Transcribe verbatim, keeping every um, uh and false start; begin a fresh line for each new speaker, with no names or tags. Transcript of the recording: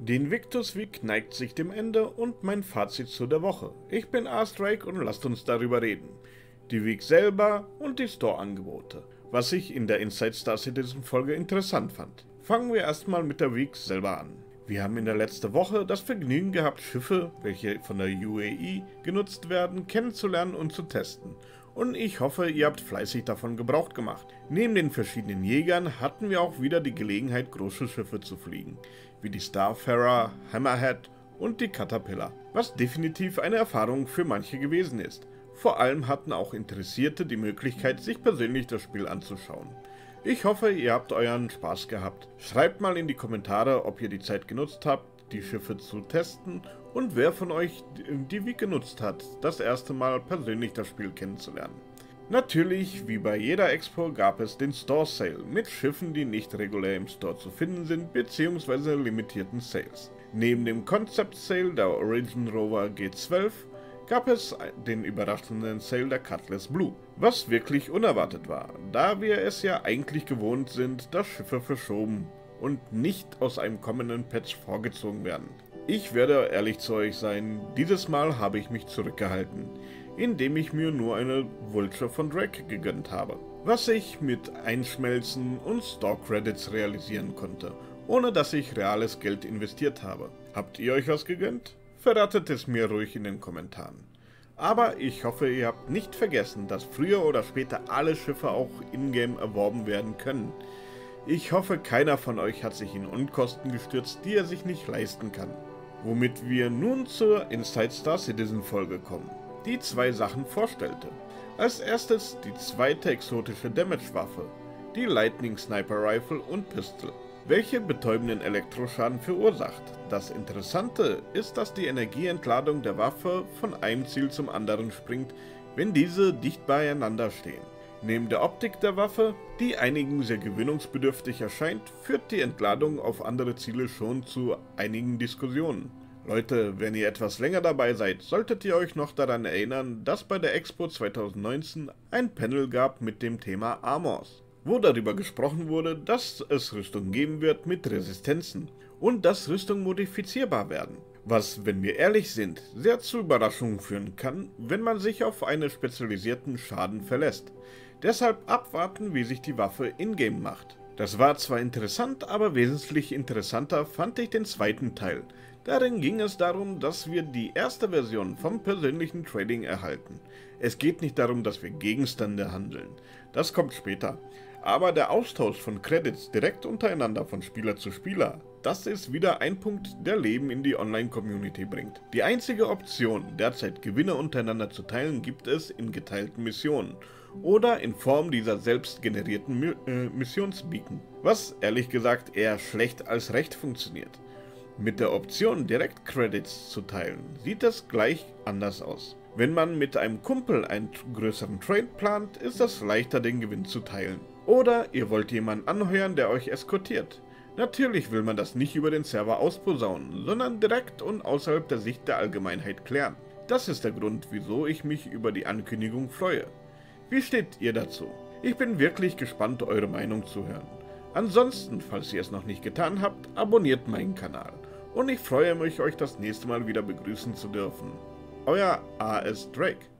Die Invictus Week neigt sich dem Ende und mein Fazit zu der Woche. Ich bin Astrike und lasst uns darüber reden. Die Week selber und die Store-Angebote, was ich in der Inside Star Citizen Folge interessant fand. Fangen wir erstmal mit der Week selber an. Wir haben in der letzten Woche das Vergnügen gehabt, Schiffe, welche von der U A E genutzt werden, kennenzulernen und zu testen. Und ich hoffe, ihr habt fleißig davon Gebrauch gemacht. Neben den verschiedenen Jägern hatten wir auch wieder die Gelegenheit, große Schiffe zu fliegen, wie die Starfarer, Hammerhead und die Caterpillar, was definitiv eine Erfahrung für manche gewesen ist. Vor allem hatten auch Interessierte die Möglichkeit, sich persönlich das Spiel anzuschauen. Ich hoffe, ihr habt euren Spaß gehabt. Schreibt mal in die Kommentare, ob ihr die Zeit genutzt habt, die Schiffe zu testen und wer von euch die Week genutzt hat, das erste Mal persönlich das Spiel kennenzulernen. Natürlich, wie bei jeder Expo, gab es den Store Sale mit Schiffen, die nicht regulär im Store zu finden sind, bzw. limitierten Sales. Neben dem Concept Sale der Origin Rover G zwölf gab es den überraschenden Sale der Cutlass Blue, was wirklich unerwartet war, da wir es ja eigentlich gewohnt sind, dass Schiffe verschoben und nicht aus einem kommenden Patch vorgezogen werden. Ich werde ehrlich zu euch sein, dieses Mal habe ich mich zurückgehalten, indem ich mir nur eine Vulture von Drake gegönnt habe, was ich mit Einschmelzen und Store Credits realisieren konnte, ohne dass ich reales Geld investiert habe. Habt ihr euch was gegönnt? Verratet es mir ruhig in den Kommentaren. Aber ich hoffe, ihr habt nicht vergessen, dass früher oder später alle Schiffe auch in-game erworben werden können. Ich hoffe, keiner von euch hat sich in Unkosten gestürzt, die er sich nicht leisten kann. Womit wir nun zur Inside Star Citizen Folge kommen, die zwei Sachen vorstellte. Als erstes die zweite exotische Damage-Waffe, die Lightning Sniper Rifle und Pistol, welche betäubenden Elektroschaden verursacht. Das Interessante ist, dass die Energieentladung der Waffe von einem Ziel zum anderen springt, wenn diese dicht beieinander stehen. Neben der Optik der Waffe, die einigen sehr gewöhnungsbedürftig erscheint, führt die Entladung auf andere Ziele schon zu einigen Diskussionen. Leute, wenn ihr etwas länger dabei seid, solltet ihr euch noch daran erinnern, dass bei der Expo zwanzig neunzehn ein Panel gab mit dem Thema Armors, wo darüber gesprochen wurde, dass es Rüstungen geben wird mit Resistenzen und dass Rüstungen modifizierbar werden. Was, wenn wir ehrlich sind, sehr zu Überraschungen führen kann, wenn man sich auf einen spezialisierten Schaden verlässt. Deshalb abwarten, wie sich die Waffe in-game macht. Das war zwar interessant, aber wesentlich interessanter fand ich den zweiten Teil. Darin ging es darum, dass wir die erste Version vom persönlichen Trading erhalten. Es geht nicht darum, dass wir Gegenstände handeln. Das kommt später. Aber der Austausch von Credits direkt untereinander von Spieler zu Spieler, das ist wieder ein Punkt, der Leben in die Online-Community bringt. Die einzige Option, derzeit Gewinne untereinander zu teilen, gibt es in geteilten Missionen oder in Form dieser selbst generierten Mi äh, Missionsbeacon, was ehrlich gesagt eher schlecht als recht funktioniert. Mit der Option, direkt Credits zu teilen, sieht es gleich anders aus. Wenn man mit einem Kumpel einen größeren Trade plant, ist es leichter, den Gewinn zu teilen. Oder ihr wollt jemanden anheuern, der euch eskortiert. Natürlich will man das nicht über den Server ausposaunen, sondern direkt und außerhalb der Sicht der Allgemeinheit klären. Das ist der Grund, wieso ich mich über die Ankündigung freue. Wie steht ihr dazu? Ich bin wirklich gespannt, eure Meinung zu hören. Ansonsten, falls ihr es noch nicht getan habt, abonniert meinen Kanal. Und ich freue mich, euch das nächste Mal wieder begrüßen zu dürfen. Euer A S Drake.